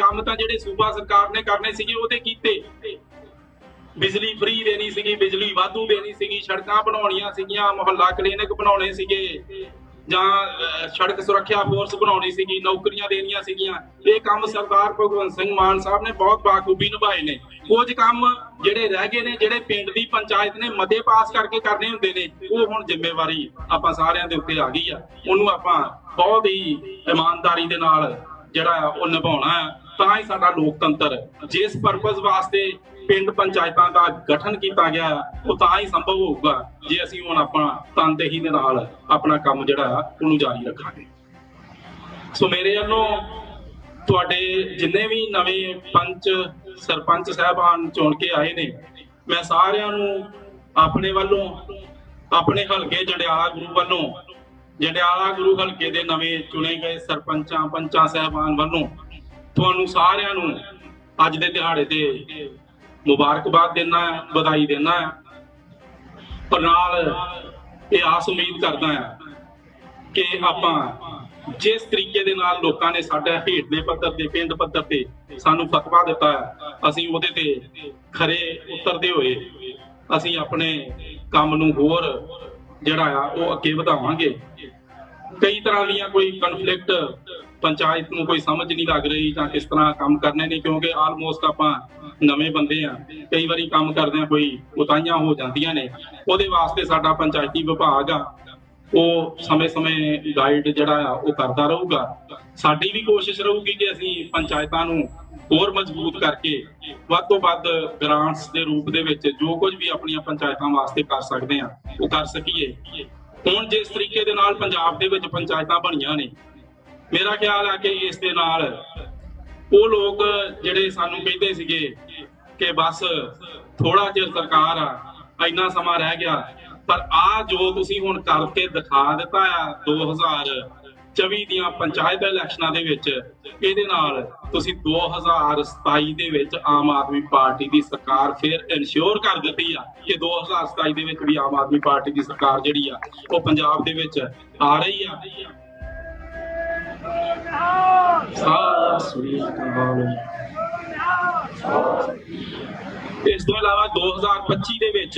काम तां जिहड़े सूबा सरकार ने करने सीगे ओह ते कीते। बिजली फ्री देनी सीगी, बिजली वाधू देनी सीगी, सड़कां बनाउणियां सीगीआं, मुहल्ला क्लिनिक बनाउणे सीगे, जां सड़क सुरक्षा फोर्स बनाउणी सीगी, नौकरियां देनियां सीगीआं। ये काम सरदार भगवंत सिंह मान साहब ने बहुत बाखूबी निभाए ने। कुछ काम ਜਿਹੜੇ ਰਹਿ ਗਏ ਨੇ, ਜਿਹੜੇ ਪਿੰਡ ਦੀ ਪੰਚਾਇਤ ਨੇ ਮਤੇ ਪਾਸ ਕਰਕੇ ਕਰਨੇ ਹੁੰਦੇ ਨੇ, ਉਹ ਹੁਣ ਜ਼ਿੰਮੇਵਾਰੀ ਆਪਾਂ ਸਾਰਿਆਂ ਦੇ ਉੱਤੇ ਆ ਗਈ ਆ। ਉਹਨੂੰ ਆਪਾਂ ਬਹੁਤ ਹੀ ਇਮਾਨਦਾਰੀ ਦੇ ਨਾਲ ਜਿਹੜਾ ਉਹ ਨਿਭਾਉਣਾ ਆ। ਤਾਂ ਹੀ ਸਾਡਾ ਲੋਕਤੰਤਰ ਜਿਸ ਪਰਪਸ ਵਾਸਤੇ ਪਿੰਡ ਪੰਚਾਇਤਾਂ ਦਾ ਗਠਨ ਕੀਤਾ ਗਿਆ ਉਹ ਤਾਂ ਹੀ ਸੰਭਵ ਹੋਊਗਾ ਜੇ ਅਸੀਂ ਹੁਣ ਆਪਣਾ ਤਨਦੇਹੀ ਦੇ ਨਾਲ ਆਪਣਾ ਕੰਮ ਜਿਹੜਾ ਉਹਨੂੰ ਜਾਰੀ ਰੱਖਾਂਗੇ। ਸੋ ਮੇਰੇ ਵੱਲੋਂ ਤੁਹਾਡੇ ਜਿੰਨੇ ਵੀ ਨਵੇਂ ਪੰਚ ਸਰਪੰਚ ਸਾਹਿਬਾਨ ਚੁਣ ਕੇ ਆਏ ਨੇ, ਮੈਂ ਸਾਰਿਆਂ ਨੂੰ ਆਪਣੇ ਵੱਲੋਂ, ਆਪਣੇ ਹਲਕੇ ਜੰਡਿਆਲਾ ਗੁਰੂ ਵੱਲੋਂ, ਜੰਡਿਆਲਾ ਗੁਰੂ ਹਲਕੇ ਦੇ ਨਵੇਂ ਚੁਣੇ ਗਏ ਸਰਪੰਚਾਂ ਪੰਚਾਂ ਸਾਹਿਬਾਨ ਵੱਲੋਂ ਤੁਹਾਨੂੰ ਸਾਰਿਆਂ ਨੂੰ ਅੱਜ ਦੇ ਦਿਹਾੜੇ ਤੇ ਮੁਬਾਰਕਬਾਦ ਦੇਣਾ, ਵਧਾਈ ਦੇਣਾ। ਪਰ ਨਾਲ ਇਹ ਆਸ ਉਮੀਦ ਕਰਦਾ ਹਾਂ ਕਿ ਆਪਾਂ जिस तरीके दे नाल लोकां ने साडा हेठले पद्धर ते पिंड पद्धर ते सानू फतवा दिता है, असीं उहदे ते खरे उतरदे होए असीं अपने काम नूं होर जिहड़ा आ ओह अगे वधावांगे। कई तरह दीयां कोई कन्फ्लिक्ट पंचायत नूं कोई समझ नहीं लग रही जां किस तरह काम करने ने, क्योंकि आलमोस्ट आपां नवें बंदे आ, कई वारी काम करदे कोई उताइयां हो जांदियां ने। उहदे वास्ते साडा पंचायती विभाग आ ਉਹ ਸਮੇਂ-ਸਮੇਂ ਗਾਈਡ ਜਿਹੜਾ ਆ ਉਹ ਕਰਦਾ ਰਹੂਗਾ। ਸਾਡੀ ਵੀ ਕੋਸ਼ਿਸ਼ ਰਹੂਗੀ ਕਿ ਅਸੀਂ ਪੰਚਾਇਤਾਂ ਨੂੰ ਹੋਰ ਮਜ਼ਬੂਤ ਕਰਕੇ ਵੱਧ ਤੋਂ ਵੱਧ ਗ੍ਰਾਂਟਸ ਦੇ ਰੂਪ ਦੇ ਵਿੱਚ ਜੋ ਕੁਝ ਵੀ ਆਪਣੀਆਂ ਪੰਚਾਇਤਾਂ ਵਾਸਤੇ ਕਰ ਸਕਦੇ ਆ ਉਹ ਕਰ ਸਕੀਏ। ਹੁਣ ਜਿਸ ਤਰੀਕੇ ਦੇ ਨਾਲ ਪੰਜਾਬ ਦੇ ਵਿੱਚ ਪੰਚਾਇਤਾਂ ਬਣੀਆਂ ਨੇ, ਮੇਰਾ ਖਿਆਲ ਆ ਕਿ ਇਸ ਦੇ ਨਾਲ ਉਹ ਲੋਕ ਜਿਹੜੇ ਸਾਨੂੰ ਕਹਿੰਦੇ ਸੀਗੇ ਕਿ ਬਸ ਥੋੜਾ ਜਿਹਾ ਸਰਕਾਰ ਆ, ਇੰਨਾ ਸਮਾਂ ਰਹਿ ਗਿਆ, पर आ जो तुसी हुण करके दिखा दिता आ 2024 ਦੀਆਂ पंचायत इलैक्शनां दे विच, इहदे नाल तुसी 2027 दे विच आम आदमी पार्टी दी सरकार फिर इंश्योर कर दित्ती आ कि 2027 दे विच भी आम आदमी पार्टी दी सरकार जिहड़ी आ ओह पंजाब दे विच आ रही आ। इस तो इलावा 2025 दे विच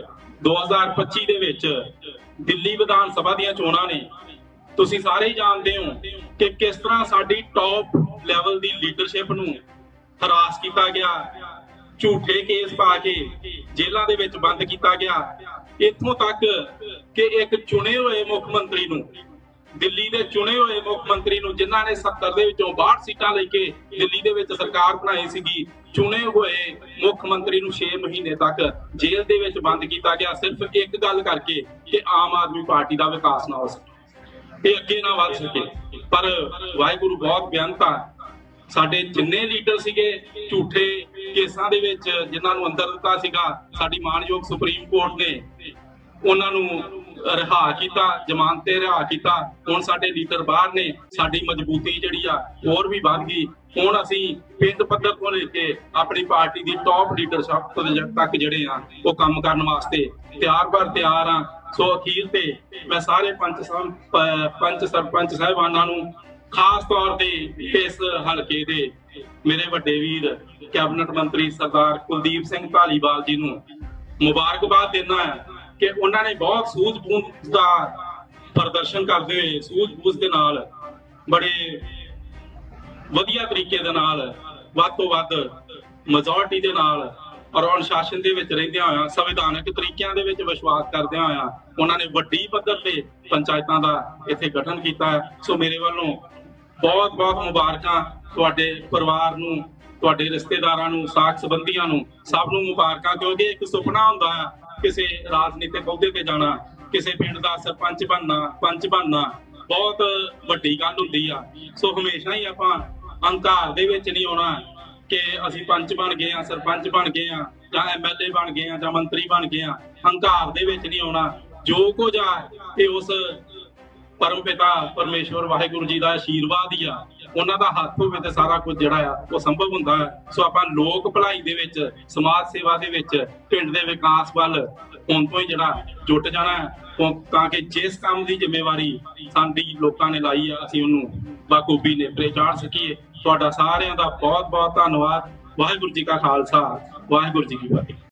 2025 ਦੇ ਵਿੱਚ ਦਿੱਲੀ ਵਿਧਾਨ ਸਭਾ ਦੀਆਂ ਚੋਣਾਂ ਨੇ। ਤੁਸੀਂ ਸਾਰੇ ਹੀ ਜਾਣਦੇ ਹੋ ਕਿ ਕਿਸ ਤਰ੍ਹਾਂ ਸਾਡੀ ਟੌਪ ਲੈਵਲ ਦੀ ਲੀਡਰਸ਼ਿਪ ਨੂੰ ਹਰਾਸ ਕੀਤਾ ਗਿਆ, ਝੂਠੇ ਕੇਸ ਪਾ ਕੇ ਜੇਲ੍ਹਾਂ ਦੇ ਵਿੱਚ ਬੰਦ ਕੀਤਾ ਗਿਆ, ਇੱਥੋਂ ਤੱਕ ਕਿ ਇੱਕ ਚੁਣੇ ਹੋਏ ਮੁੱਖ ਮੰਤਰੀ ਨੂੰ, ਦਿੱਲੀ ਦੇ ਚੁਣੇ ਹੋਏ ਮੁੱਖ ਮੰਤਰੀ ਨੂੰ ਜਿਨ੍ਹਾਂ ਨੇ 70 ਦੇ ਵਿੱਚੋਂ 62 ਸੀਟਾਂ ਲੈ ਕੇ ਦਿੱਲੀ ਦੇ ਵਿੱਚ ਸਰਕਾਰ ਬਣਾਈ ਸੀਗੀ, ਚੁਣੇ ਹੋਏ ਮੁੱਖ ਮੰਤਰੀ ਨੂੰ 6 ਮਹੀਨੇ ਤੱਕ ਜੇਲ੍ਹ ਦੇ ਵਿੱਚ ਬੰਦ ਕੀਤਾ ਗਿਆ, ਸਿਰਫ ਇੱਕ ਗੱਲ ਕਰਕੇ ਕਿ ਆਮ ਆਦਮੀ ਪਾਰਟੀ ਦਾ ਵਿਕਾਸ ਨਾ ਹੋ ਸਕੇ, ਇਹ ਅੱਗੇ ਨਾ ਵੱਧ ਸਕੇ। ਪਰ ਵਾਹਿਗੁਰੂ ਬਹੁਤ ਬਿਆਨਤਾ, ਸਾਡੇ ਜਿੰਨੇ ਲੀਡਰ ਸੀਗੇ ਝੂਠੇ ਕੇਸਾਂ ਦੇ ਵਿੱਚ ਜਿਨ੍ਹਾਂ ਨੂੰ ਅੰਦਰ ਦਿੱਤਾ ਸੀਗਾ, ਸਾਡੀ ਮਾਨਯੋਗ ਸੁਪਰੀਮ ਕੋਰਟ ਨੇ ਉਹਨਾਂ ਨੂੰ ਰਿਹਾ ਕੀਤਾ, ਜ਼ਮਾਨਤ ਤੇ ਰਿਹਾ ਕੀਤਾ। ਹੁਣ ਸਾਡੇ ਲੀਡਰ ਬਾਹਰ ਨੇ, ਸਾਡੀ ਮਜ਼ਬੂਤੀ ਜਿਹੜੀ ਆ ਹੋਰ ਵੀ ਵੱਧ ਗਈ। ਹੁਣ ਅਸੀਂ ਪਿੰਡ ਪੱਧਰ ਤੋਂ ਲੈ ਕੇ ਆਪਣੀ ਪਾਰਟੀ ਦੀ ਟੌਪ ਲੀਡਰਸ਼ਿਪ ਤੱਕ ਜਿਹੜੇ ਆ ਉਹ ਕੰਮ ਕਰਨ ਵਾਸਤੇ ਤਿਆਰ ਆ। ਸੋ ਅਖੀਰ ਤੇ ਮੈਂ ਸਾਰੇ ਪੰਚ ਸਰਪੰਚ ਸਾਹਿਬਾਨਾਂ ਨੂੰ ਖਾਸ ਤੌਰ ਤੇ ਇਸ ਹਲਕੇ ਦੇ ਮੇਰੇ ਵੱਡੇ ਵੀਰ ਕੈਬਨਿਟ ਮੰਤਰੀ ਸਰਦਾਰ ਕੁਲਦੀਪ ਸਿੰਘ ਧਾਲੀਵਾਲ ਜੀ ਨੂੰ ਮੁਬਾਰਕਬਾਦ ਦੇਣਾ ਹੈ ਕਿ ਉਹਨਾਂ ਨੇ ਬਹੁਤ ਸੂਝ-ਬੂਝ ਦਾ ਪ੍ਰਦਰਸ਼ਨ ਕਰਦੇ ਹੋਏ ਸੂਝ-ਬੂਝ ਦੇ ਨਾਲ ਬੜੇ ਵਧੀਆ ਤਰੀਕੇ ਦੇ ਨਾਲ ਵੱਧ ਤੋਂ ਵੱਧ ਮੈਜੋਰਟੀ ਦੇ ਨਾਲ ਔਰ ਅਨੁਸ਼ਾਸਨ ਦੇ ਵਿੱਚ ਰਹਿੰਦਿਆਂ ਹੋਇਆਂ, ਸੰਵਿਧਾਨਕ ਤਰੀਕਿਆਂ ਦੇ ਵਿੱਚ ਵਿਸ਼ਵਾਸ ਕਰਦਿਆਂ ਹੋਇਆਂ ਉਹਨਾਂ ਨੇ ਵੱਡੀ ਪੱਧਰ ਤੇ ਪੰਚਾਇਤਾਂ ਦਾ ਇੱਥੇ ਗਠਨ ਕੀਤਾ ਹੈ। ਸੋ ਮੇਰੇ ਵੱਲੋਂ ਬਹੁਤ ਬਹੁਤ ਮੁਬਾਰਕਾਂ ਤੁਹਾਡੇ ਪਰਿਵਾਰ ਨੂੰ, ਤੁਹਾਡੇ ਰਿਸ਼ਤੇਦਾਰਾਂ ਨੂੰ, ਸਾਕ ਸੰਬੰਧੀਆਂ ਨੂੰ, ਸਭ ਨੂੰ ਮੁਬਾਰਕਾਂ, ਕਿਉਂਕਿ ਇੱਕ ਸੁਪਨਾ ਹੁੰਦਾ ਹੈ ਕਿਸੇ ਰਾਜਨੀਤਿਕ ਅਹੁਦੇ ਤੇ ਜਾਣਾ, ਕਿਸੇ ਪਿੰਡ ਦਾ ਸਰਪੰਚ ਬਣਨਾ, ਪੰਚ ਬਣਨਾ ਬਹੁਤ ਵੱਡੀ ਗੱਲ ਹੁੰਦੀ ਆ। ਸੋ ਹਮੇਸ਼ਾ ਹੀ ਆਪਾਂ ਹੰਕਾਰ ਦੇ ਵਿੱਚ ਨਹੀਂ ਆਉਣਾ ਕਿ ਅਸੀਂ ਪੰਚ ਬਣ ਗਏ ਆ, ਸਰਪੰਚ ਬਣ ਗਏ ਆ, ਜਾਂ MLA ਬਣ ਗਏ ਆ, ਜਾਂ ਮੰਤਰੀ ਬਣ ਗਏ ਆ। ਹੰਕਾਰ ਦੇ ਵਿੱਚ ਨਹੀਂ ਆਉਣਾ। ਜੋ ਕੁਝ ਆ ਇਹ ਉਸ परम पिता परमेश्वर वाहिगुरु जी का आशीर्वाद ही आ, उन्हां दा हथ होवे ते सारा कुछ जिहड़ा आ वो संभव हुंदा है। सो आपां लोक भलाई दे विच, समाज सेवा दे विच, पिंड दे विकास वल हुण तों ही जिहड़ा जुट जाना है, ताकि जिस काम की जिम्मेवारी साडी लोकां ने लाई आ असीं उहनूं बाखूबी नेपरे चाढ़ सकीए। ਤੁਹਾਡਾ ਸਾਰਿਆਂ ਦਾ ਬਹੁਤ ਬਹੁਤ ਧੰਨਵਾਦ। ਵਾਹਿਗੁਰੂ ਜੀ ਕਾ ਖਾਲਸਾ, ਵਾਹਿਗੁਰੂ ਜੀ ਕੀ ਫਤਿਹ।